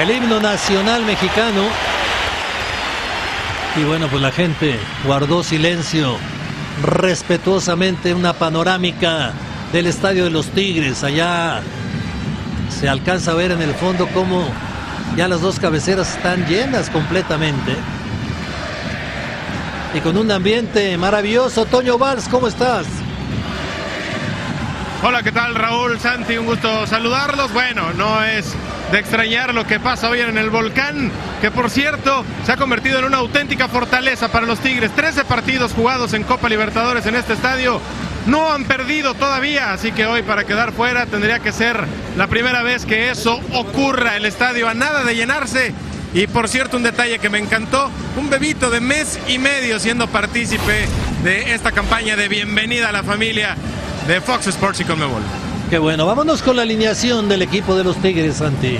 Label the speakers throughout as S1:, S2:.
S1: el himno nacional mexicano. Y bueno, pues la gente guardó silencio respetuosamente. Una panorámica del estadio de los Tigres. Allá se alcanza a ver en el fondo cómo ya las dos cabeceras están llenas completamente. Y con un ambiente maravilloso. Toño Valls, ¿cómo estás?
S2: Hola, ¿qué tal, Raúl, Santi? Un gusto saludarlos. Bueno, no es de extrañar lo que pasa hoy en el Volcán, que por cierto se ha convertido en una auténtica fortaleza para los Tigres. 13 partidos jugados en Copa Libertadores en este estadio, no han perdido todavía, así que hoy para quedar fuera tendría que ser la primera vez que eso ocurra. El estadio a nada de llenarse. Y por cierto, un detalle que me encantó, un bebito de mes y medio siendo partícipe de esta campaña de bienvenida a la familia de Fox Sports y Conmebol.
S1: Qué bueno, vámonos con la alineación del equipo de los Tigres, Santi.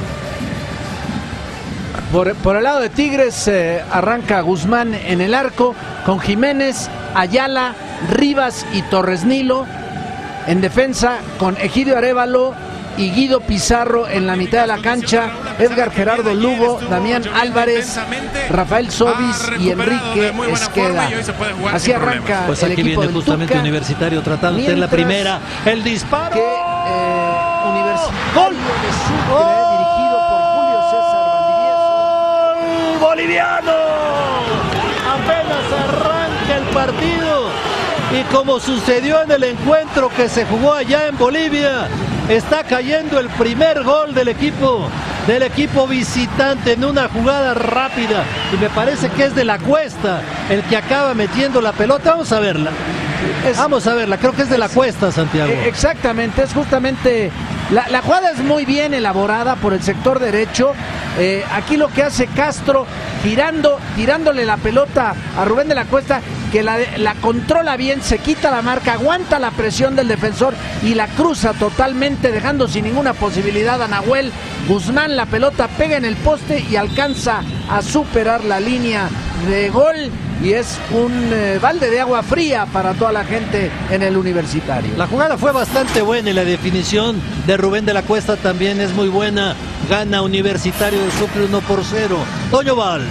S3: Por el lado de Tigres arranca Guzmán en el arco, con Jiménez, Ayala, Rivas y Torres Nilo. En defensa con Egidio Arévalo y Guido Pizarro en la mitad de la cancha, Edgar Gerardo Lugo, Damián Álvarez, Rafael Sobis y Enrique Esqueda. Así arranca
S1: pues
S3: el
S1: aquí
S3: equipo
S1: viene
S3: del
S1: justamente
S3: Tuca,
S1: Universitario tratando de la primera, el disparo.
S3: Que Universitario de Sucre, dirigido por Julio César Valdivieso.
S1: ¡Gol boliviano! Apenas arranca el partido. Y como sucedió en el encuentro que se jugó allá en Bolivia, está cayendo el primer gol del equipo visitante en una jugada rápida. Y me parece que es de la Cuesta el que acaba metiendo la pelota. Vamos a verla. Creo que es de la Cuesta, Santiago.
S3: Exactamente, es justamente... La jugada es muy bien elaborada por el sector derecho. Aquí lo que hace Castro, tirándole la pelota a Rubén de la Cuesta, que la controla bien, se quita la marca, aguanta la presión del defensor y la cruza totalmente, dejando sin ninguna posibilidad a Nahuel Guzmán. La pelota pega en el poste y alcanza a superar la línea de gol. Y es un balde de agua fría para toda la gente en el Universitario.
S1: La jugada fue bastante buena y la definición de Rubén de la Cuesta también es muy buena. Gana Universitario de Sucre 1-0. Toño Valls.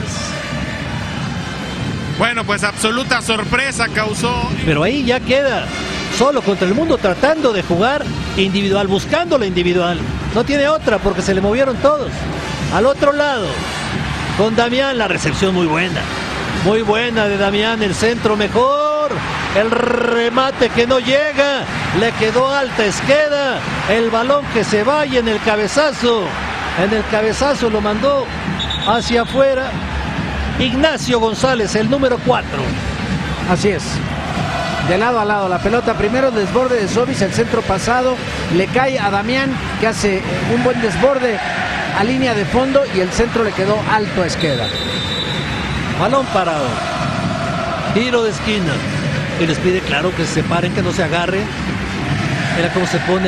S2: Bueno, pues absoluta sorpresa causó.
S1: Pero ahí ya queda solo contra el mundo, tratando de jugar individual, buscando la individual. No tiene otra porque se le movieron todos. Al otro lado, con Damián, la recepción muy buena. Muy buena de Damián, el centro mejor, el remate que no llega, le quedó alta Esqueda, el balón que se va y en el cabezazo lo mandó hacia afuera Ignacio González, el número 4.
S3: Así es, de lado a lado la pelota, primero desborde de Sobis, el centro pasado, le cae a Damián que hace un buen desborde a línea de fondo y el centro le quedó alto a Esqueda.
S1: Balón parado, tiro de esquina y les pide claro que se separen, que no se agarren. Mira cómo se pone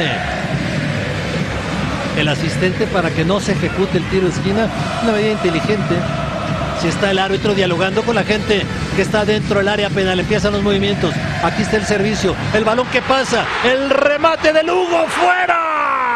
S1: el asistente para que no se ejecute el tiro de esquina. Una medida inteligente. Si está el árbitro dialogando con la gente que está dentro del área penal, empiezan los movimientos. Aquí está el servicio, el balón que pasa, el remate de Lugo, ¡fuera!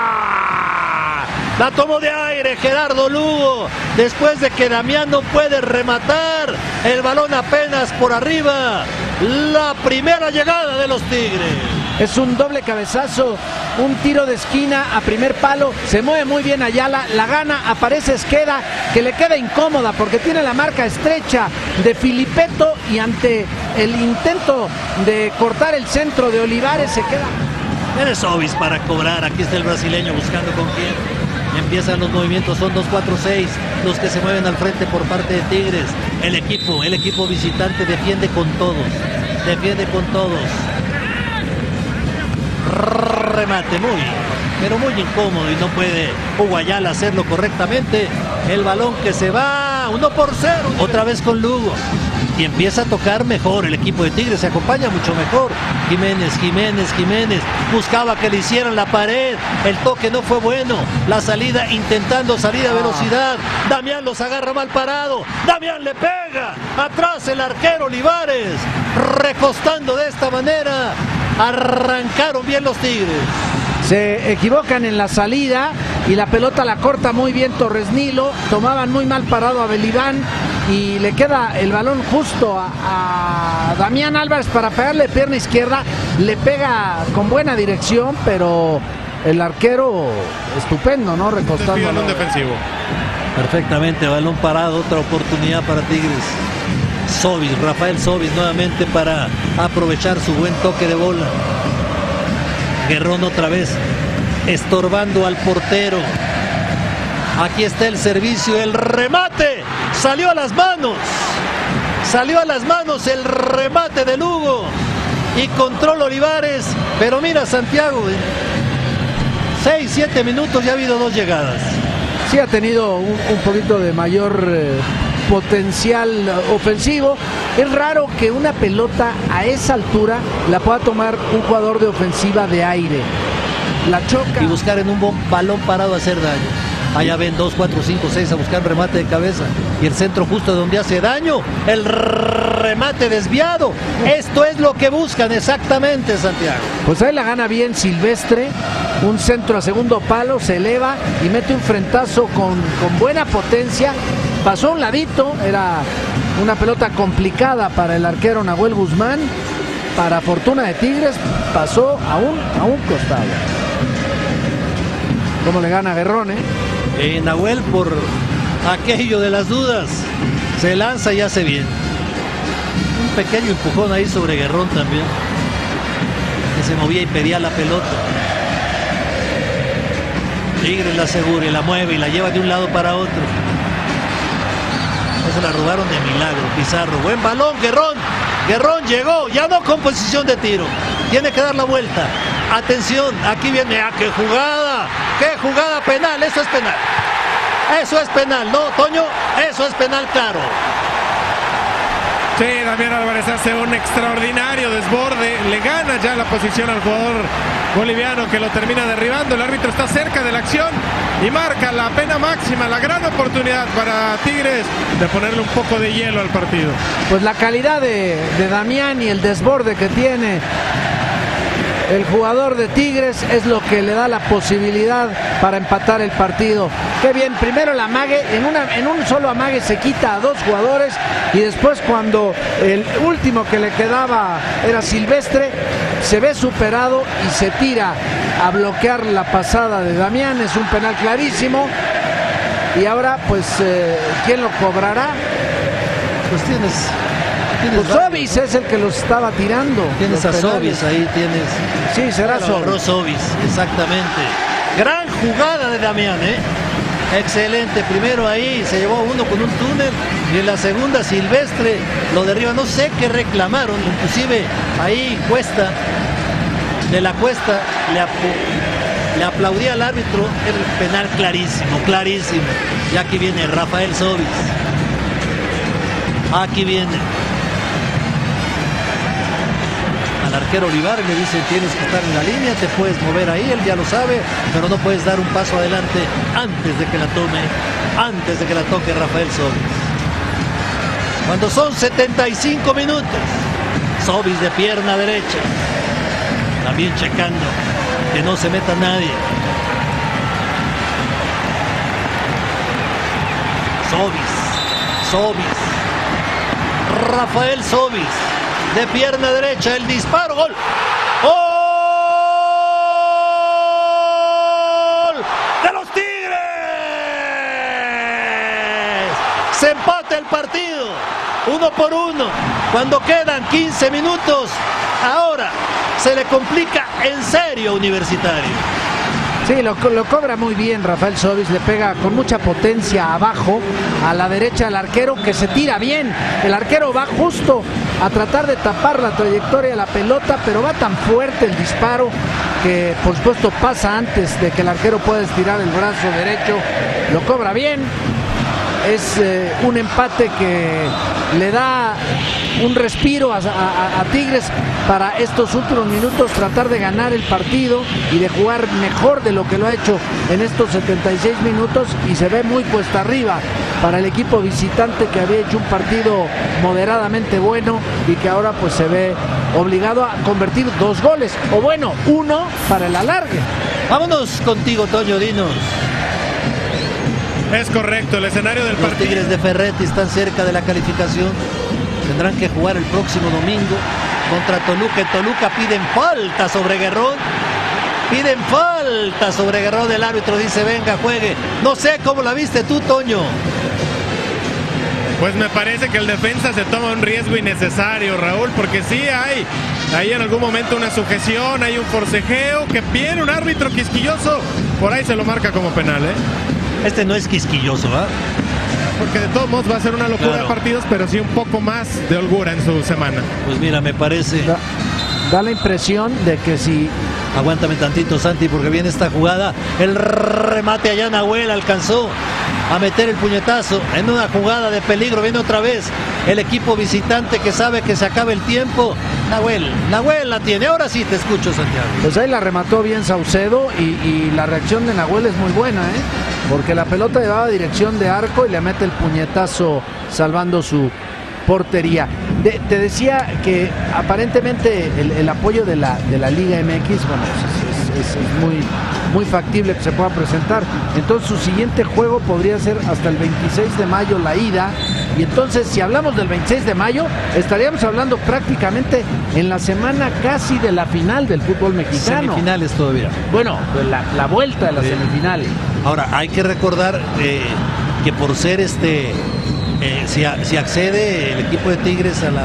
S1: La tomó de aire Gerardo Lugo, después de que Damián no puede rematar, el balón apenas por arriba, la primera llegada de los Tigres.
S3: Es un doble cabezazo, un tiro de esquina a primer palo, se mueve muy bien Ayala, la gana, aparece Esqueda, que le queda incómoda porque tiene la marca estrecha de Filipeto y ante el intento de cortar el centro de Olivares se queda.
S1: Eres Sobis para cobrar, aquí está el brasileño buscando con quién. Empiezan los movimientos, son 2, 4, 6 los que se mueven al frente por parte de Tigres. El equipo visitante defiende con todos. Remate pero muy incómodo y no puede Hugo Ayala hacerlo correctamente. El balón que se va, 1-0, otra vez con Lugo. Y empieza a tocar mejor el equipo de Tigres, se acompaña mucho mejor. Jiménez, buscaba que le hicieran la pared, el toque no fue bueno, la salida intentando salir a velocidad, Damián los agarra mal parado, Damián le pega, atrás el arquero Olivares, recostando de esta manera, arrancaron bien los Tigres.
S3: Se equivocan en la salida y la pelota la corta muy bien Torres Nilo, tomaban muy mal parado a Beliván y le queda el balón justo a Damián Álvarez para pegarle pierna izquierda, le pega con buena dirección, pero el arquero estupendo, ¿no? Recostando
S2: un defensivo.
S1: Perfectamente, balón parado, otra oportunidad para Tigres. Sobis, Rafael Sobis nuevamente para aprovechar su buen toque de bola. Guerrón otra vez estorbando al portero. Aquí está el servicio, el remate, salió a las manos el remate de Lugo y control Olivares, pero mira Santiago, 6-7 minutos ya ha habido 2 llegadas.
S3: Sí ha tenido un poquito de mayor potencial ofensivo. Es raro que una pelota a esa altura la pueda tomar un jugador de ofensiva de aire. La choca.
S1: Y buscar en un balón parado hacer daño. Allá ven 2, 4, 5, 6 a buscar remate de cabeza. Y el centro justo donde hace daño. El remate desviado. Esto es lo que buscan exactamente, Santiago.
S3: Pues ahí la gana bien Silvestre. Un centro a segundo palo, se eleva y mete un frentazo con buena potencia. Pasó a un ladito, era una pelota complicada para el arquero Nahuel Guzmán. Para fortuna de Tigres, pasó a un costado. ¿Cómo le gana Guerrón,
S1: Nahuel, por aquello de las dudas, se lanza y hace bien. Un pequeño empujón ahí sobre Guerrón también, que se movía y pedía la pelota. Tigres la asegura y la mueve y la lleva de un lado para otro. No se la robaron de milagro. Pizarro, buen balón, Guerrón llegó, ya no con posición de tiro, tiene que dar la vuelta. Atención, aquí viene, qué jugada penal, eso es penal, ¿no, Toño? Eso es penal, claro.
S2: Sí, Damián Álvarez hace un extraordinario desborde, le gana ya la posición al jugador boliviano que lo termina derribando. El árbitro está cerca de la acción y marca la pena máxima, la gran oportunidad para Tigres de ponerle un poco de hielo al partido.
S3: Pues la calidad de Damián y el desborde que tiene el jugador de Tigres es lo que le da la posibilidad para empatar el partido. Qué bien, primero el amague, en un solo amague se quita a 2 jugadores y después cuando el último que le quedaba era Silvestre, se ve superado y se tira a bloquear la pasada de Damián. Es un penal clarísimo y ahora pues ¿quién lo cobrará?
S1: Pues tienes
S3: pues Sobis, ¿no? Es el que los estaba tirando.
S1: Tienes a Sobis ahí, tienes.
S3: Sí, será
S1: Sobis, exactamente. Gran jugada de Damián, excelente. Primero ahí se llevó uno con un túnel y en la segunda Silvestre lo derriba. No sé qué reclamaron, inclusive ahí de la Cuesta le aplaudía al árbitro. El penal clarísimo. Y aquí viene Rafael Sobis. Aquí viene. Al arquero Olivares le dicen: tienes que estar en la línea, te puedes mover ahí, él ya lo sabe, pero no puedes dar un paso adelante antes de que la toque Rafael Sobis. Cuando son 75 minutos, Sobis de pierna derecha, también checando que no se meta nadie. Sobis, Rafael Sobis de pierna derecha, el disparo, gol. ¡Gol de los Tigres! Se empata el partido, 1-1, cuando quedan 15 minutos. Ahora se le complica en serio a Universitario.
S3: Sí, lo cobra muy bien Rafael Sobis, le pega con mucha potencia abajo, a la derecha del arquero, que se tira bien. El arquero va justo a tratar de tapar la trayectoria de la pelota, pero va tan fuerte el disparo que por supuesto pasa antes de que el arquero pueda estirar el brazo derecho. Lo cobra bien. Es un empate que le da un respiro a Tigres para estos últimos minutos, tratar de ganar el partido y de jugar mejor de lo que lo ha hecho en estos 76 minutos, y se ve muy cuesta arriba para el equipo visitante, que había hecho un partido moderadamente bueno y que ahora pues se ve obligado a convertir 2 goles, o bueno, 1 para el alargue.
S1: Vámonos contigo, Toño, dinos.
S2: Es correcto, el escenario del
S1: Los
S2: partido.
S1: Tigres de Ferretti están cerca de la calificación. Tendrán que jugar el próximo domingo contra Toluca. En Toluca piden falta sobre Guerrón. Piden falta sobre Guerrón. El árbitro dice, venga, juegue. No sé cómo la viste tú, Toño.
S2: Pues me parece que el defensa se toma un riesgo innecesario, Raúl, porque sí hay ahí en algún momento una sujeción, hay un forcejeo, que viene un árbitro quisquilloso, por ahí se lo marca como penal, ¿eh?
S1: Este no es quisquilloso, ¿ah?
S2: Porque de todos modos va a ser una locura
S1: Claro.
S2: de partidos, pero sí un poco más de holgura en su semana.
S1: Pues mira, me parece...
S3: Da la impresión de que si...
S1: Aguántame tantito, Santi, porque viene esta jugada. El remate allá, Nahuel alcanzó a meter el puñetazo en una jugada de peligro. Viene otra vez el equipo visitante que sabe que se acaba el tiempo. Nahuel la tiene. Ahora sí te escucho, Santiago.
S3: Pues ahí la remató bien Saucedo y la reacción de Nahuel es muy buena, ¿eh? Porque la pelota llevaba dirección de arco y le mete el puñetazo salvando su portería. Te decía que aparentemente el apoyo de la Liga MX, bueno, es muy factible que se pueda presentar. Entonces su siguiente juego podría ser hasta el 26 de mayo la ida. Y entonces si hablamos del 26 de mayo, estaríamos hablando prácticamente en la semana casi de la final del fútbol mexicano.
S1: Semifinales todavía.
S3: Bueno, la vuelta de las semifinales.
S1: Ahora, hay que recordar que por ser si accede el equipo de Tigres a la...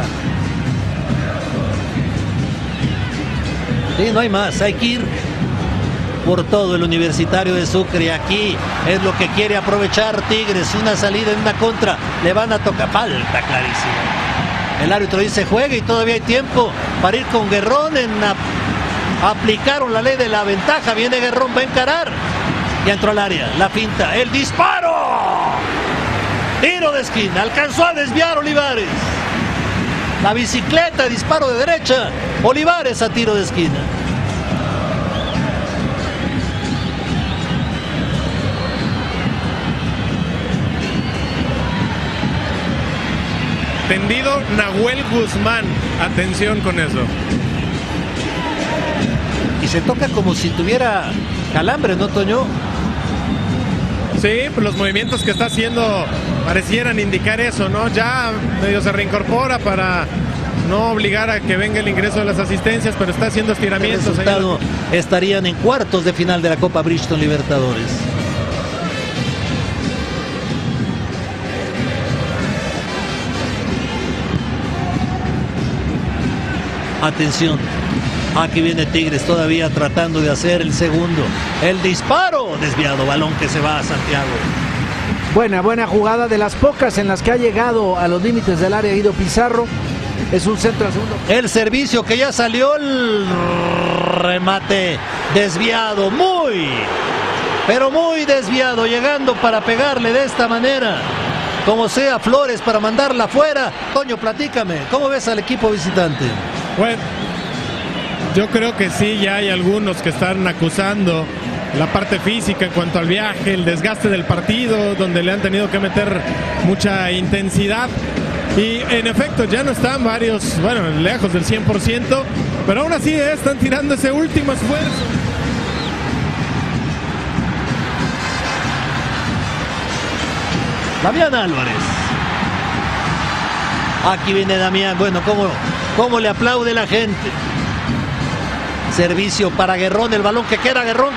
S1: Sí, no hay más, hay que ir por todo el Universitario de Sucre. Aquí es lo que quiere aprovechar Tigres, una salida en una contra, le van a tocar, falta clarísima. El árbitro dice juegue y todavía hay tiempo para ir con Guerrón. Aplicaron la ley de la ventaja, viene Guerrón, va a encarar. Ya entró al área, la finta, el disparo. Tiro de esquina, alcanzó a desviar Olivares. La bicicleta, disparo de derecha. Olivares a tiro de esquina.
S2: Tendido Nahuel Guzmán, atención con eso.
S1: Y se toca como si tuviera calambre, ¿no, Toño?
S2: Sí, pues los movimientos que está haciendo parecieran indicar eso, ¿no? Ya medio se reincorpora para no obligar a que venga el ingreso de las asistencias, pero está haciendo
S1: El
S2: estiramientos.
S1: resultado, estarían en cuartos de final de la Copa Bridgestone Libertadores. Atención, aquí viene Tigres todavía tratando de hacer el segundo. El disparo, desviado, balón que se va a Santiago.
S3: Buena jugada, de las pocas en las que ha llegado a los límites del área Guido Pizarro. Es un centro al segundo.
S1: El servicio que ya salió, el remate desviado, pero muy desviado, llegando para pegarle de esta manera. Como sea Flores para mandarla afuera. Toño, platícame, ¿cómo ves al equipo visitante?
S2: Bueno, yo creo que sí, ya hay algunos que están acusando la parte física en cuanto al viaje, el desgaste del partido, donde le han tenido que meter mucha intensidad. Y en efecto, ya no están varios, bueno, lejos del 100%, pero aún así están tirando ese último esfuerzo.
S1: Damián Álvarez. Aquí viene Damián. Bueno, ¿cómo le aplaude la gente? Servicio para Guerrón, el balón que queda, Guerrón.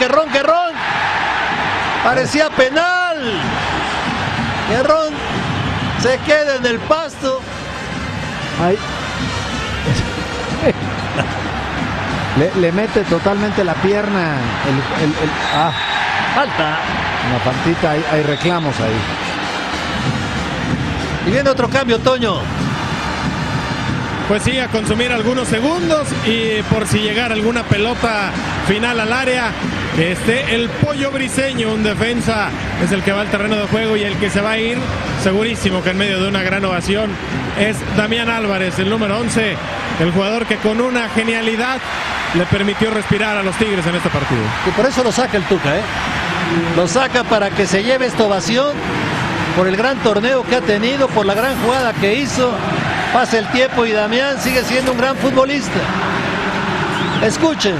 S1: Parecía penal. Guerrón se queda en el pasto.
S3: Ahí. Le mete totalmente la pierna.
S1: Falta.
S3: Una faltita, hay reclamos ahí.
S1: Y viene otro cambio, Toño.
S2: Pues sí, a consumir algunos segundos y por si llegara alguna pelota final al área, el Pollo Briseño, un defensa, es el que va al terreno de juego y el que se va a ir, segurísimo que en medio de una gran ovación, es Damián Álvarez, el número 11, el jugador que con una genialidad le permitió respirar a los Tigres en este partido.
S1: Y por eso lo saca el Tuca, ¿eh? Lo saca para que se lleve esta ovación por el gran torneo que ha tenido, por la gran jugada que hizo. Pasa el tiempo y Damián sigue siendo un gran futbolista. Escuchen.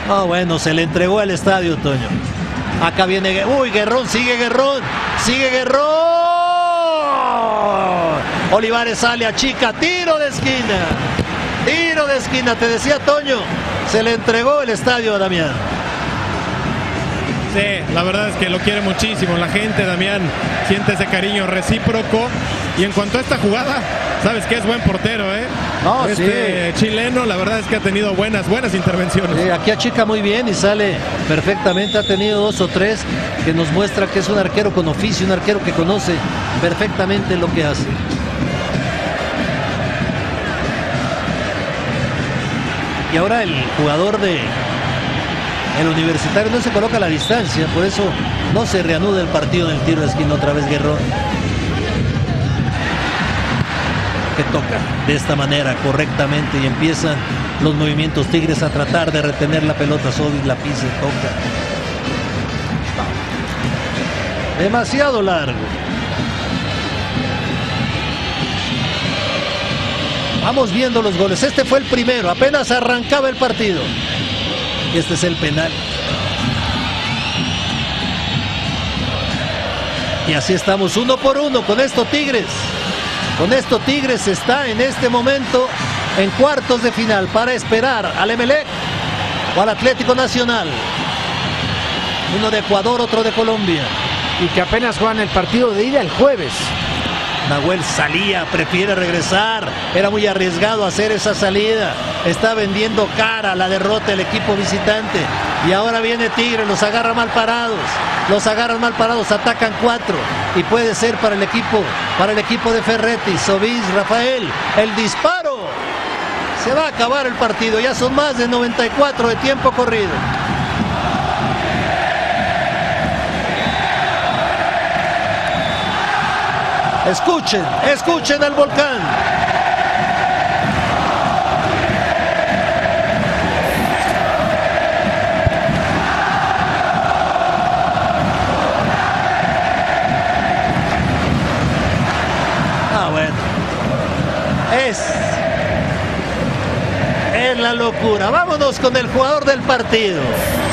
S1: Oh, bueno, se le entregó al estadio, Toño. Acá viene, uy, Guerrón, sigue Guerrón. Olivares sale a chica, tiro de esquina, te decía Toño, se le entregó el estadio a Damián.
S2: Sí, la verdad es que lo quiere muchísimo la gente, Damián siente ese cariño recíproco. Y en cuanto a esta jugada, sabes que es buen portero, ¿eh?
S1: No,
S2: este
S1: sí.
S2: Chileno, la verdad es que ha tenido buenas intervenciones.
S1: Sí, aquí achica muy bien y sale perfectamente. Ha tenido 2 o 3 que nos muestra que es un arquero con oficio, un arquero que conoce perfectamente lo que hace. Y ahora el jugador de el Universitario no se coloca a la distancia, por eso no se reanuda el partido en el tiro de esquina otra vez Guerrón. Que toca de esta manera correctamente y empiezan los movimientos Tigres a tratar de retener la pelota. Sobis la pisa y toca. Demasiado largo. Vamos viendo los goles. Este fue el primero, apenas arrancaba el partido. Este es el penal. Y así estamos 1 por 1 con esto Tigres. Con esto Tigres está en este momento en cuartos de final para esperar al Emelec o al Atlético Nacional. Uno de Ecuador, otro de Colombia.
S3: Y que apenas juegan el partido de ida el jueves.
S1: Nahuel salía, prefiere regresar. Era muy arriesgado hacer esa salida. Está vendiendo cara la derrota del equipo visitante. Y ahora viene Tigre, los agarra mal parados. Atacan 4. Y puede ser para el equipo de Ferretti. Sobis, Rafael, el disparo. Se va a acabar el partido. Ya son más de 94 de tiempo corrido. Escuchen al Volcán. Bueno. Es la locura. Vámonos con el jugador del partido.